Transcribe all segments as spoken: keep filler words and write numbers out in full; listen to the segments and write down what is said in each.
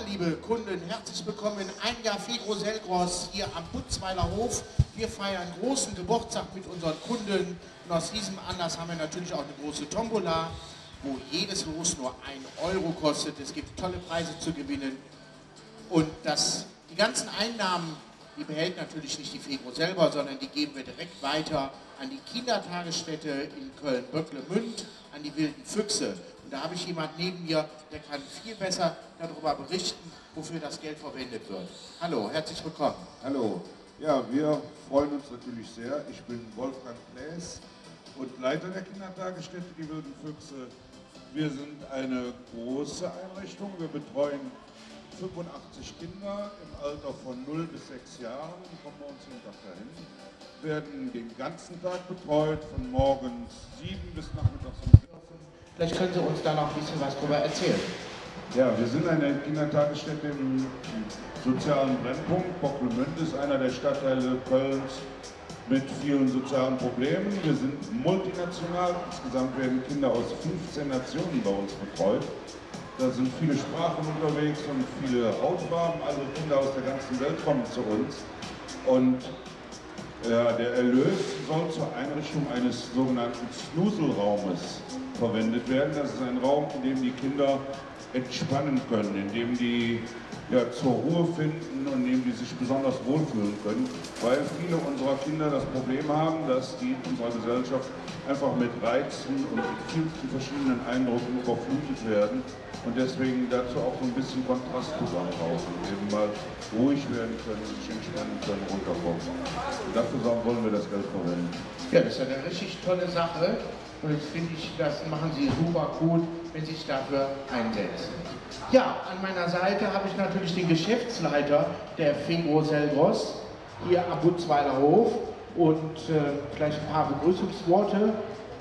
liebe Kunden, herzlich willkommen in ein Jahr Fegro Selgros hier am Butzweiler Hof. Wir feiern großen Geburtstag mit unseren Kunden und aus diesem Anlass haben wir natürlich auch eine große Tombola, wo jedes Los nur ein Euro kostet. Es gibt tolle Preise zu gewinnen und das, die ganzen Einnahmen, die behält natürlich nicht die Fegro selber, sondern die geben wir direkt weiter an die Kindertagesstätte in Köln-Böcklemünd, an die Wilden Füchse. Und da habe ich jemanden neben mir, der kann viel besser darüber berichten, wofür das Geld verwendet wird. Hallo, herzlich willkommen. Hallo. Ja, wir freuen uns natürlich sehr. Ich bin Wolfgang Pläß und Leiter der Kindertagesstätte Die Wilden Füchse. Wir sind eine große Einrichtung. Wir betreuen fünfundachtzig Kinder im Alter von null bis sechs Jahren. Die kommen bei uns jeden Tag dahin. Werden den ganzen Tag betreut, von morgens sieben bis nachmittags um vier. Vielleicht können Sie uns da noch ein bisschen was darüber erzählen. Ja, wir sind eine Kindertagesstätte im sozialen Brennpunkt. Böcklemünd ist einer der Stadtteile Kölns mit vielen sozialen Problemen. Wir sind multinational. Insgesamt werden Kinder aus fünfzehn Nationen bei uns betreut. Da sind viele Sprachen unterwegs und viele Hautfarben. Also Kinder aus der ganzen Welt kommen zu uns. Und ja, der Erlös soll zur Einrichtung eines sogenannten Snuselraumes verwendet werden. Das ist ein Raum, in dem die Kinder entspannen können, in dem die ja, zur Ruhe finden und in dem die sich besonders wohlfühlen können, weil viele unserer Kinder das Problem haben, dass die in unserer Gesellschaft einfach mit Reizen und mit vielen verschiedenen Eindrücken überflutet werden und deswegen dazu auch so ein bisschen Kontrastprogramm brauchen, eben mal ruhig werden können, sich entspannen können, runterkommen. Und dafür wollen wir das Geld verwenden. Ja, das ist eine richtig tolle Sache. Und jetzt finde ich, das machen Sie super gut, wenn Sie sich dafür einsetzen. Ja, an meiner Seite habe ich natürlich den Geschäftsleiter der Fegro Selgros hier am Butzweiler Hof und äh, vielleicht ein paar Begrüßungsworte.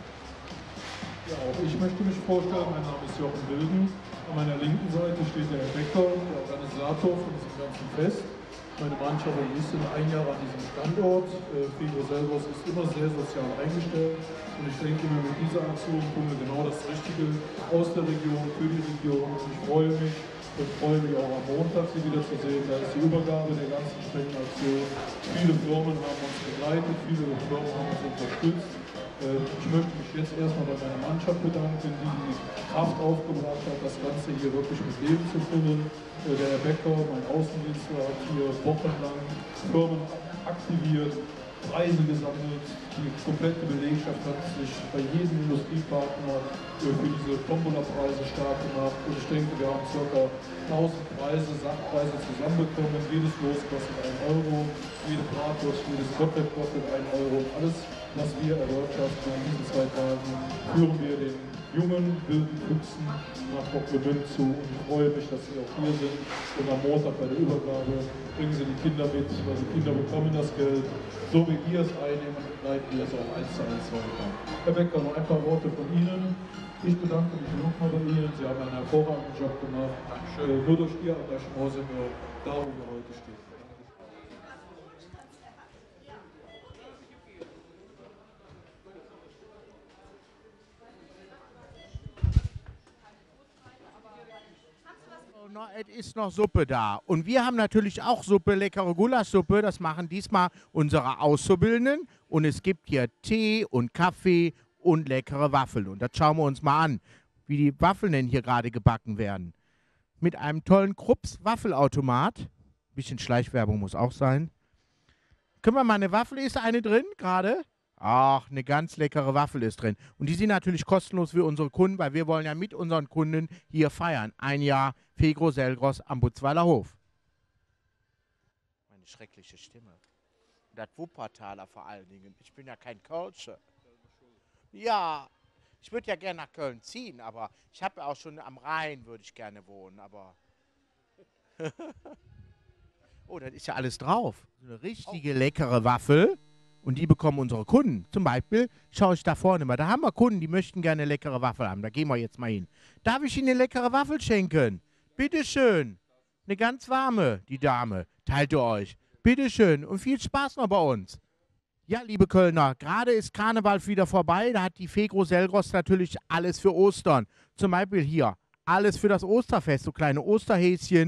Ja, auch ich möchte mich vorstellen. Mein Name ist Jochen Wilden. An meiner linken Seite steht der Herr Becker, der Organisator von diesem ganzen Fest. Meine Mannschaft ist in ein Jahr an diesem Standort. Fegro Selgros ist immer sehr sozial eingestellt und ich denke, mit dieser Aktion tun wir genau das Richtige aus der Region, für die Region. Und ich freue mich und freue mich auch am Montag, Sie wieder zu sehen. Da ist die Übergabe der ganzen Spendenaktion. Viele Firmen haben uns begleitet, viele Firmen haben uns unterstützt. Ich möchte mich jetzt erstmal bei meiner Mannschaft bedanken, die die Kraft aufgebracht hat, das Ganze hier wirklich mit Leben zu füllen. Der Herr Becker, mein Außendienstler, hat hier wochenlang Firmen aktiviert, Preise gesammelt. Die komplette Belegschaft hat sich bei jedem Industriepartner für diese Tombola-Preise stark gemacht. Und ich denke, wir haben ca. tausend Preise, Sachpreise zusammenbekommen. Jedes Los kostet einen Euro, jede Bratwurst, jedes Kotelett kostet einen Euro. Und alles, was wir erwirtschaften an diesen zwei Tagen, führen wir den jungen, wilden Füchsen nach Böcklemünd zu. Und ich freue mich, dass Sie auch hier sind. Und am Montag bei der Übergabe bringen Sie die Kinder mit, weil die Kinder bekommen das Geld. So wie wir es einnehmen, leiten wir es auch eins zu eins weiter. Herr Becker, noch ein paar Worte von Ihnen. Ich bedanke mich nochmal bei Ihnen. Sie haben einen hervorragenden Job gemacht. Dankeschön. Nur durch Ihr Engagement sind wir da, wo wir heute stehen. Es ist noch Suppe da. Und wir haben natürlich auch Suppe, leckere Gulaschsuppe. Das machen diesmal unsere Auszubildenden. Und es gibt hier Tee und Kaffee und leckere Waffeln. Und das schauen wir uns mal an, wie die Waffeln denn hier gerade gebacken werden. Mit einem tollen Krups-Waffelautomat. Ein bisschen Schleichwerbung muss auch sein. Können wir mal eine Waffel, ist da eine drin gerade? Ach, eine ganz leckere Waffel ist drin. Und die sind natürlich kostenlos für unsere Kunden, weil wir wollen ja mit unseren Kunden hier feiern. Ein Jahr Fegro Selgros am Butzweiler Hof. Meine schreckliche Stimme. Das Wuppertaler vor allen Dingen. Ich bin ja kein Kölscher. Ja, ich würde ja gerne nach Köln ziehen, aber ich habe ja auch schon am Rhein, würde ich gerne wohnen, aber... Oh, das ist ja alles drauf. So eine richtige leckere Waffel. Und die bekommen unsere Kunden. Zum Beispiel schaue ich da vorne mal. Da haben wir Kunden, die möchten gerne eine leckere Waffel haben. Da gehen wir jetzt mal hin. Darf ich Ihnen eine leckere Waffel schenken? Bitteschön. Eine ganz warme, die Dame. Teilt ihr euch. Bitteschön. Und viel Spaß noch bei uns. Ja, liebe Kölner, gerade ist Karneval wieder vorbei. Da hat die Fegro Selgros natürlich alles für Ostern. Zum Beispiel hier. Alles für das Osterfest. So kleine Osterhäschen.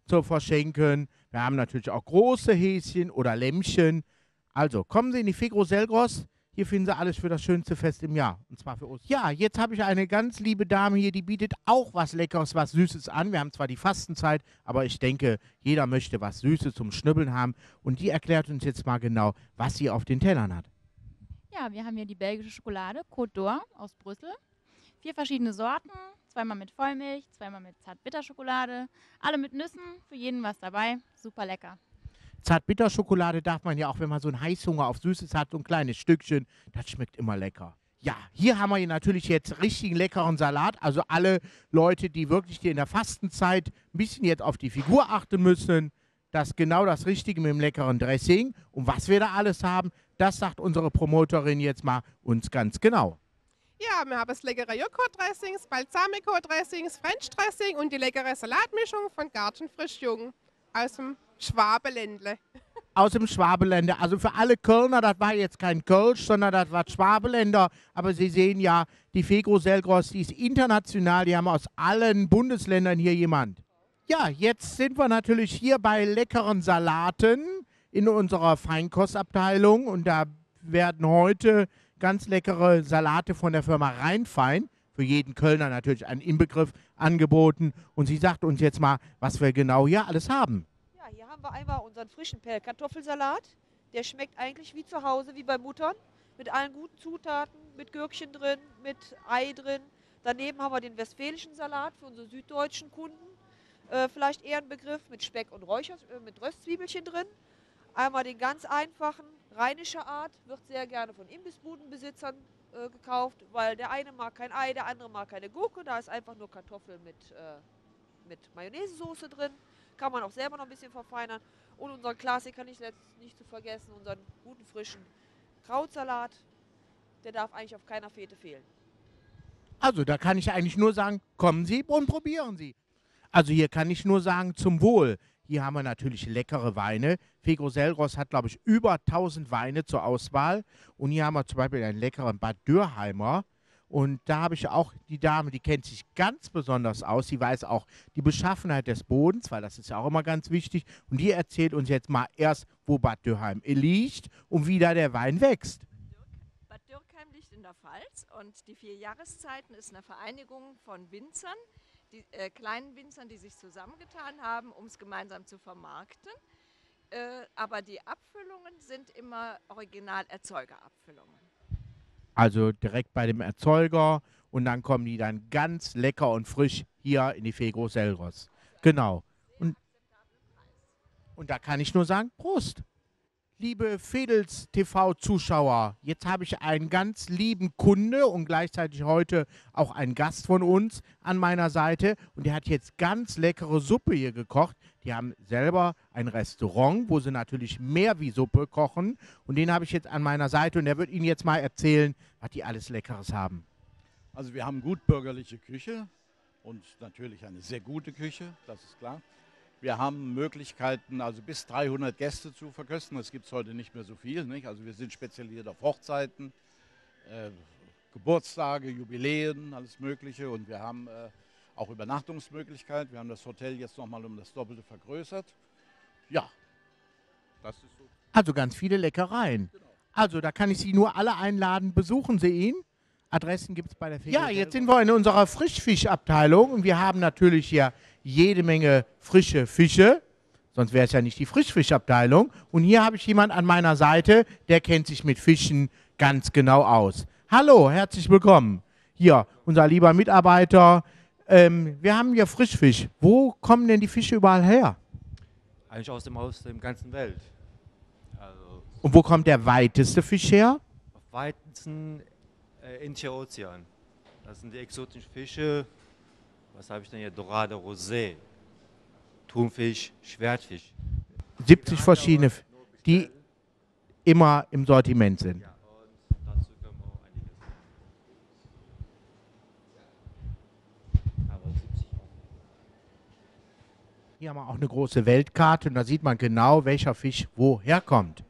zu verschenken. Wir haben natürlich auch große Häschen oder Lämmchen. Also kommen Sie in die Fegro Selgros. Hier finden Sie alles für das schönste Fest im Jahr. Und zwar für uns. Ja, jetzt habe ich eine ganz liebe Dame hier, die bietet auch was Leckeres, was Süßes an. Wir haben zwar die Fastenzeit, aber ich denke, jeder möchte was Süßes zum Schnibbeln haben. Und die erklärt uns jetzt mal genau, was sie auf den Tellern hat. Ja, wir haben hier die belgische Schokolade Côte d'Or aus Brüssel. Vier verschiedene Sorten, zweimal mit Vollmilch, zweimal mit Zartbitterschokolade. Alle mit Nüssen, für jeden was dabei. Super lecker. Zartbitterschokolade darf man ja auch, wenn man so einen Heißhunger auf Süßes hat, so ein kleines Stückchen, das schmeckt immer lecker. Ja, hier haben wir hier natürlich jetzt richtigen leckeren Salat. Also alle Leute, die wirklich in der Fastenzeit ein bisschen jetzt auf die Figur achten müssen, das genau das Richtige mit dem leckeren Dressing. Und was wir da alles haben, das sagt unsere Promoterin jetzt mal uns ganz genau. Ja, wir haben das leckere Joghurt-Dressings, Balsamico-Dressings, French-Dressing und die leckere Salatmischung von Gartenfrischjung aus dem Schwabeländle. Aus dem Schwabeländer. Also für alle Kölner, das war jetzt kein Kölsch, sondern das war Schwabeländer. Aber Sie sehen ja, die Fegro Selgros, die ist international. Die haben aus allen Bundesländern hier jemand. Ja, jetzt sind wir natürlich hier bei leckeren Salaten in unserer Feinkostabteilung. Und da werden heute ganz leckere Salate von der Firma Rheinfein, für jeden Kölner natürlich ein Inbegriff, angeboten. Und sie sagt uns jetzt mal, was wir genau hier alles haben. Ja, hier haben wir einmal unseren frischen Pellkartoffelsalat. Der schmeckt eigentlich wie zu Hause, wie bei Muttern. Mit allen guten Zutaten, mit Gürkchen drin, mit Ei drin. Daneben haben wir den westfälischen Salat für unsere süddeutschen Kunden. Äh, vielleicht eher ein Begriff mit Speck und Räucher, äh, mit Röstzwiebelchen drin. Einmal den ganz einfachen, rheinischer Art, wird sehr gerne von Imbissbudenbesitzern äh, gekauft, weil der eine mag kein Ei, der andere mag keine Gurke. Da ist einfach nur Kartoffel mit, äh, mit Mayonnaise-Soße drin. Kann man auch selber noch ein bisschen verfeinern. Und unseren Klassiker nicht, nicht zu vergessen, unseren guten frischen Krautsalat. Der darf eigentlich auf keiner Fete fehlen. Also da kann ich eigentlich nur sagen, kommen Sie und probieren Sie. Also hier kann ich nur sagen, zum Wohl. Hier haben wir natürlich leckere Weine. Fegro Selgros hat, glaube ich, über tausend Weine zur Auswahl. Und hier haben wir zum Beispiel einen leckeren Bad Dürheimer. Und da habe ich auch die Dame, die kennt sich ganz besonders aus. Sie weiß auch die Beschaffenheit des Bodens, weil das ist ja auch immer ganz wichtig. Und die erzählt uns jetzt mal erst, wo Bad Dürheim liegt und wie da der Wein wächst. Bad Dürkheim liegt in der Pfalz und die vier Jahreszeiten ist eine Vereinigung von Winzern, die äh, kleinen Winzern, die sich zusammengetan haben, um es gemeinsam zu vermarkten. Äh, aber die Abfüllungen sind immer Original-Erzeugerabfüllungen. Also direkt bei dem Erzeuger und dann kommen die dann ganz lecker und frisch hier in die Fegro Selgros. Genau. Und, und da kann ich nur sagen, Prost! Liebe Fedels T V-Zuschauer, jetzt habe ich einen ganz lieben Kunde und gleichzeitig heute auch einen Gast von uns an meiner Seite. Und der hat jetzt ganz leckere Suppe hier gekocht. Die haben selber ein Restaurant, wo sie natürlich mehr wie Suppe kochen. Und den habe ich jetzt an meiner Seite und der wird Ihnen jetzt mal erzählen, was die alles Leckeres haben. Also wir haben gut bürgerliche Küche und natürlich eine sehr gute Küche, das ist klar. Wir haben Möglichkeiten, also bis dreihundert Gäste zu verköstigen. Das gibt es heute nicht mehr so viel, nicht? Also wir sind spezialisiert auf Hochzeiten, äh, Geburtstage, Jubiläen, alles Mögliche. Und wir haben äh, auch Übernachtungsmöglichkeiten. Wir haben das Hotel jetzt nochmal um das Doppelte vergrößert. Ja, das ist so. Also ganz viele Leckereien. Genau. Also da kann ich Sie nur alle einladen, besuchen Sie ihn. Adressen gibt es bei der Fegro. Ja, jetzt sind wir in unserer Frischfischabteilung und wir haben natürlich hier jede Menge frische Fische, sonst wäre es ja nicht die Frischfischabteilung. Und hier habe ich jemanden an meiner Seite, der kennt sich mit Fischen ganz genau aus. Hallo, herzlich willkommen. Hier, unser lieber Mitarbeiter. Ähm, wir haben hier Frischfisch. Wo kommen denn die Fische überall her? Eigentlich aus dem aus der ganzen Welt. Also Und wo kommt der weiteste Fisch her? auf weitesten äh, Indischer Ozean. Das sind die exotischen Fische. Was habe ich denn hier? Dorade, Rosé, Thunfisch, Schwertfisch. siebzig verschiedene, die immer im Sortiment sind. Ja, und dazu können wir auch einiges. Aber siebzig auch. Hier haben wir auch eine große Weltkarte und da sieht man genau, welcher Fisch woher kommt.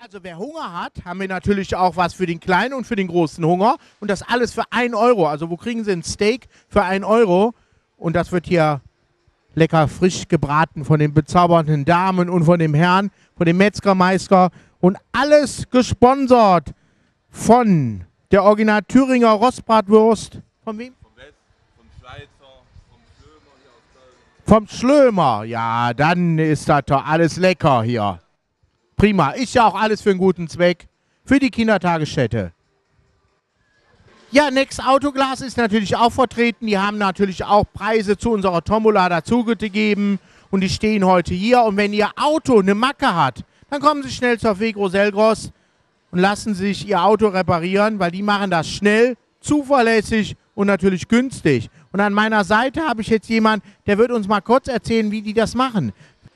Also wer Hunger hat, haben wir natürlich auch was für den kleinen und für den großen Hunger. Und das alles für ein Euro. Also wo kriegen Sie ein Steak für ein Euro? Und das wird hier lecker frisch gebraten von den bezaubernden Damen und von dem Herrn, von dem Metzgermeister. Und alles gesponsert von der Original Thüringer Rostbratwurst. Von wem? Vom West, vom Schweizer, vom Schlömer hier aus Köln. Vom Schlömer. Ja, dann ist das doch alles lecker hier. Prima. Ist ja auch alles für einen guten Zweck. Für die Kindertagesstätte. Ja, Next Autoglas ist natürlich auch vertreten. Die haben natürlich auch Preise zu unserer Tombola dazugegeben. Und die stehen heute hier. Und wenn Ihr Auto eine Macke hat, dann kommen Sie schnell zur Fegro Selgros und lassen sich Ihr Auto reparieren, weil die machen das schnell, zuverlässig und natürlich günstig. Und an meiner Seite habe ich jetzt jemanden, der wird uns mal kurz erzählen, wie die das machen.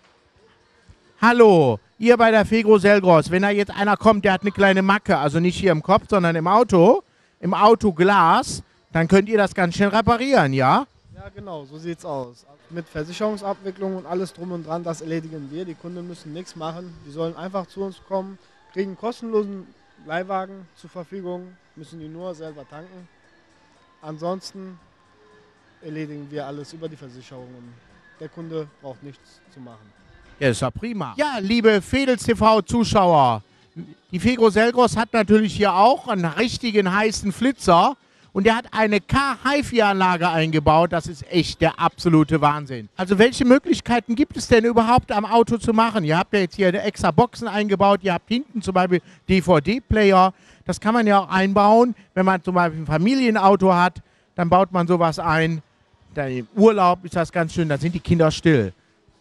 Hallo, ihr bei der Fegro Selgros, wenn da jetzt einer kommt, der hat eine kleine Macke, also nicht hier im Kopf, sondern im Auto, im Autoglas, dann könnt ihr das ganz schnell reparieren, ja? Ja, genau, so sieht's aus. Mit Versicherungsabwicklung und alles drum und dran, das erledigen wir. Die Kunden müssen nichts machen. Die sollen einfach zu uns kommen, kriegen einen kostenlosen Leihwagen zur Verfügung, müssen die nur selber tanken. Ansonsten erledigen wir alles über die Versicherungen. Der Kunde braucht nichts zu machen. Ja, ist ja prima. Ja, liebe Fedels T V-Zuschauer, die Fegro Selgros hat natürlich hier auch einen richtigen heißen Flitzer und der hat eine Car-Hi-Fi-Anlage eingebaut. Das ist echt der absolute Wahnsinn. Also welche Möglichkeiten gibt es denn überhaupt am Auto zu machen? Ihr habt ja jetzt hier extra Boxen eingebaut, ihr habt hinten zum Beispiel D V D-Player. Das kann man ja auch einbauen, wenn man zum Beispiel ein Familienauto hat, dann baut man sowas ein. Dann im Urlaub ist das ganz schön, da sind die Kinder still.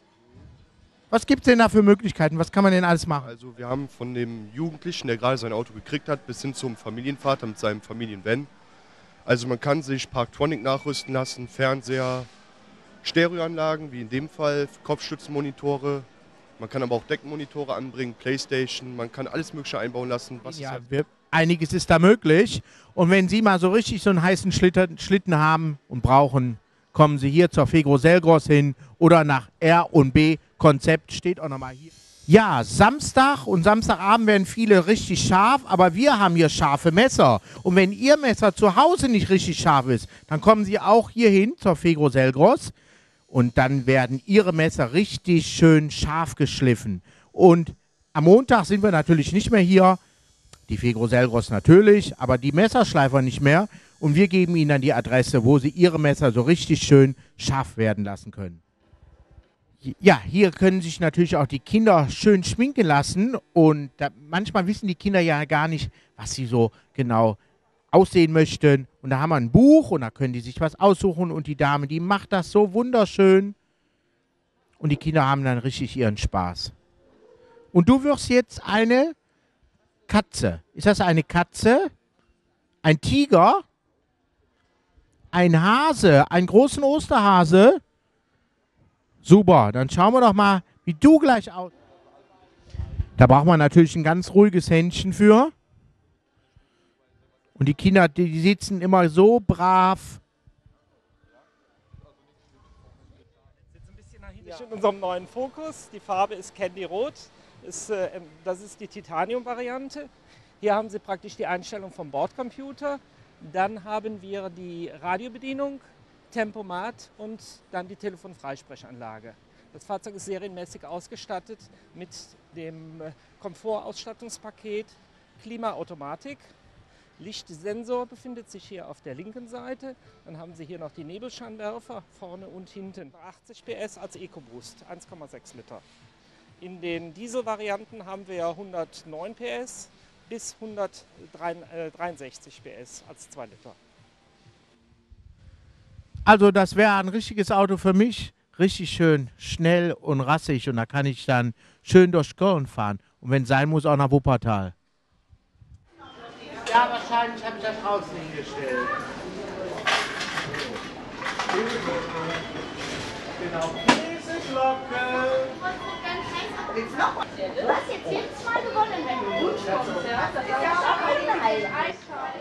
Was gibt es denn da für Möglichkeiten? Was kann man denn alles machen? Also wir haben von dem Jugendlichen, der gerade sein Auto gekriegt hat, bis hin zum Familienvater mit seinem Familienvan. Also man kann sich Parktronic nachrüsten lassen, Fernseher, Stereoanlagen, wie in dem Fall, Kopfstützenmonitore. Man kann aber auch Deckenmonitore anbringen, Playstation, man kann alles Mögliche einbauen lassen. Was ja, halt wir, einiges ist da möglich. Und wenn Sie mal so richtig so einen heißen Schlitten, Schlitten haben und brauchen, kommen Sie hier zur Fegro Selgros hin oder nach R und B Konzept, steht auch nochmal hier. Ja, Samstag und Samstagabend werden viele richtig scharf, aber wir haben hier scharfe Messer. Und wenn Ihr Messer zu Hause nicht richtig scharf ist, dann kommen Sie auch hier hin zur Fegro Selgros und dann werden Ihre Messer richtig schön scharf geschliffen. Und am Montag sind wir natürlich nicht mehr hier, die Fegro Selgros natürlich, aber die Messerschleifer nicht mehr. Und wir geben Ihnen dann die Adresse, wo Sie Ihre Messer so richtig schön scharf werden lassen können. Ja, hier können sich natürlich auch die Kinder schön schminken lassen. Und da, manchmal wissen die Kinder ja gar nicht, was sie so genau aussehen möchten. Und da haben wir ein Buch und da können die sich was aussuchen. Und die Dame, die macht das so wunderschön. Und die Kinder haben dann richtig ihren Spaß. Und du wirst jetzt eine Katze. Ist das eine Katze? Ein Tiger? Ein Hase? Einen großen Osterhase? Super, dann schauen wir doch mal, wie du gleich aussiehst. Da braucht man natürlich ein ganz ruhiges Händchen für. Und die Kinder, die, die sitzen immer so brav. In unserem neuen Fokus. Die Farbe ist Candy Rot. Ist, äh, das ist die Titanium-Variante. Hier haben Sie praktisch die Einstellung vom Bordcomputer. Dann haben wir die Radiobedienung, Tempomat und dann die Telefonfreisprechanlage. Das Fahrzeug ist serienmäßig ausgestattet mit dem Komfortausstattungspaket, Klimaautomatik. Lichtsensor befindet sich hier auf der linken Seite. Dann haben Sie hier noch die Nebelscheinwerfer vorne und hinten. achtzig P S als EcoBoost, eins Komma sechs Liter. In den Diesel-Varianten haben wir hundertneun P S bis hundertdreiundsechzig P S als zwei Liter. Also das wäre ein richtiges Auto für mich. Richtig schön schnell und rassig. Und da kann ich dann schön durch Köln fahren. Und wenn es sein muss, auch nach Wuppertal. Ja, wahrscheinlich habe ich das draußen hingestellt. Genau. Käseglocke. Du hast jetzt jedes Mal gewonnen, wenn du gut kommst. Das ist ja schon eine Highlight.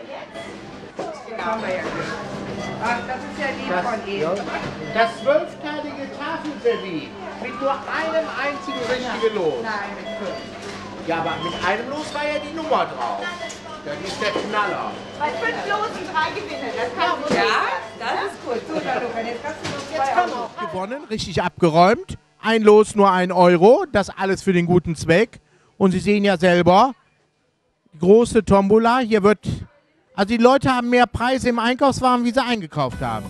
Ach, das ist ja lieb Das, von Ihnen. das zwölfteilige Tafelservie mit nur einem einzigen richtigen Los. Nein, mit fünf. Ja, aber mit einem Los war ja die Nummer drauf. Das ist der Knaller. Bei fünf Losen drei Gewinne, das kann ja, ja, das ist gut. So, Luca, jetzt kannst du noch zwei Euro. Gewonnen, richtig abgeräumt. Ein Los, nur ein Euro. Das alles für den guten Zweck. Und Sie sehen ja selber, die große Tombola. Hier wird, also die Leute haben mehr Preise im Einkaufswagen, wie sie eingekauft haben.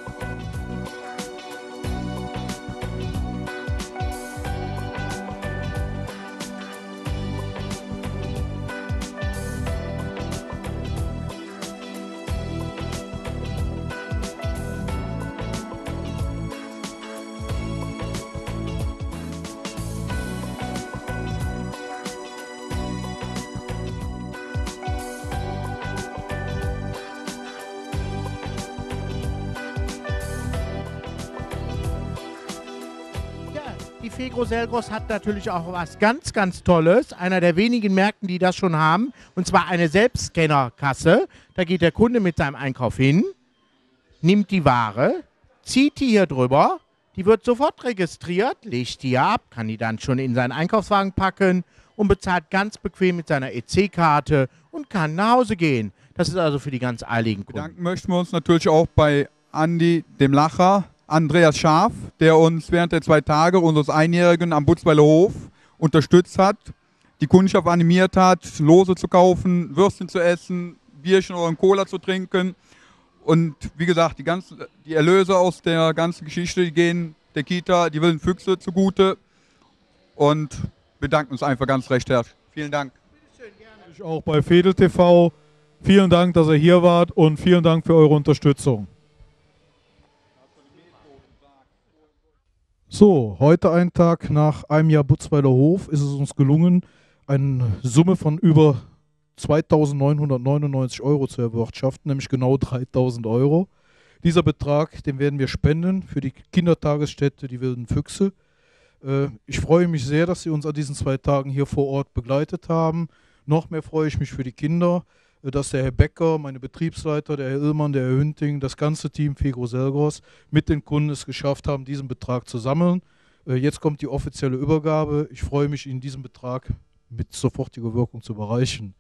Die Fegro Selgros hat natürlich auch was ganz, ganz Tolles. Einer der wenigen Märkten, die das schon haben. Und zwar eine Selbstscannerkasse. Da geht der Kunde mit seinem Einkauf hin, nimmt die Ware, zieht die hier drüber. Die wird sofort registriert, legt die hier ab, kann die dann schon in seinen Einkaufswagen packen und bezahlt ganz bequem mit seiner E C-Karte und kann nach Hause gehen. Das ist also für die ganz eiligen Kunden. Bedanken möchten wir uns natürlich auch bei Andi, dem Lacher, Andreas Scharf, der uns während der zwei Tage unseres Einjährigen am Butzweiler Hof unterstützt hat, die Kundschaft animiert hat, Lose zu kaufen, Würstchen zu essen, Bierchen oder Cola zu trinken. Und wie gesagt, die, ganze, die Erlöse aus der ganzen Geschichte, die gehen der Kita, die wilden Füchse zugute. Und bedanken uns einfach ganz recht herzlich. Vielen Dank. Ich auch bei Fedel T V. Vielen Dank, dass ihr hier wart und vielen Dank für eure Unterstützung. So, heute einen Tag nach einem Jahr Butzweiler Hof ist es uns gelungen, eine Summe von über zweitausendneunhundertneunundneunzig Euro zu erwirtschaften, nämlich genau dreitausend Euro. Dieser Betrag, den werden wir spenden für die Kindertagesstätte Die Wilden Füchse. Äh, ich freue mich sehr, dass Sie uns an diesen zwei Tagen hier vor Ort begleitet haben. Noch mehr freue ich mich für die Kinder, äh, dass der Herr Becker, meine Betriebsleiter, der Herr Illmann, der Herr Hünting, das ganze Team Fegro Selgros mit den Kunden es geschafft haben, diesen Betrag zu sammeln. Äh, jetzt kommt die offizielle Übergabe. Ich freue mich, Ihnen diesen Betrag mit sofortiger Wirkung zu überreichen.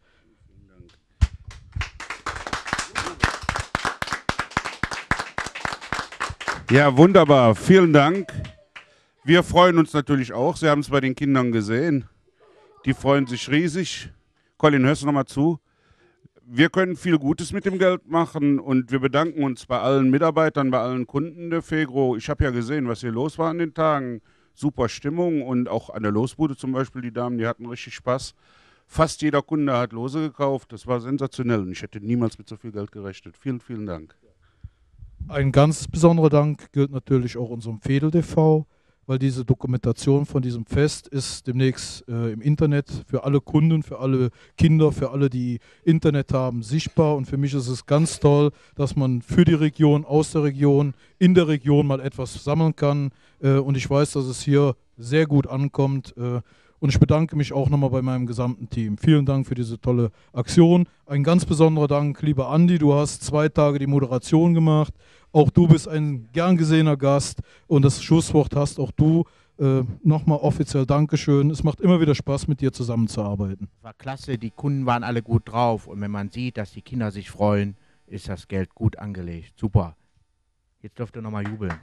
Ja, wunderbar. Vielen Dank. Wir freuen uns natürlich auch. Sie haben es bei den Kindern gesehen. Die freuen sich riesig. Colin, hörst du noch mal zu? Wir können viel Gutes mit dem Geld machen und wir bedanken uns bei allen Mitarbeitern, bei allen Kunden der Fegro. Ich habe ja gesehen, was hier los war an den Tagen. Super Stimmung und auch an der Losbude zum Beispiel, die Damen, die hatten richtig Spaß. Fast jeder Kunde hat Lose gekauft. Das war sensationell und ich hätte niemals mit so viel Geld gerechnet. Vielen, vielen Dank. Ein ganz besonderer Dank gilt natürlich auch unserem Fedel T V, weil diese Dokumentation von diesem Fest ist demnächst äh, im Internet für alle Kunden, für alle Kinder, für alle, die Internet haben, sichtbar. Und für mich ist es ganz toll, dass man für die Region, aus der Region, in der Region mal etwas sammeln kann. Äh, und ich weiß, dass es hier sehr gut ankommt. Äh, Und ich bedanke mich auch nochmal bei meinem gesamten Team. Vielen Dank für diese tolle Aktion. Ein ganz besonderer Dank, lieber Andi. Du hast zwei Tage die Moderation gemacht. Auch du bist ein gern gesehener Gast. Und das Schlusswort hast auch du. Äh, nochmal offiziell Dankeschön. Es macht immer wieder Spaß, mit dir zusammenzuarbeiten. War klasse, die Kunden waren alle gut drauf. Und wenn man sieht, dass die Kinder sich freuen, ist das Geld gut angelegt. Super. Jetzt dürft ihr nochmal jubeln.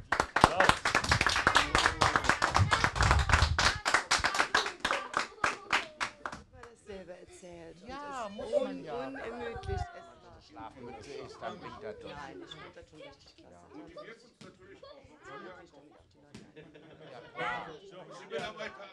Ja, muss man ja. Unermüdlich essen. Schlafmütze ist dann wieder durch. Nein, ich finde das schon richtig klasse. Motiviert uns natürlich auch. Ja, klar. Die Mitarbeiter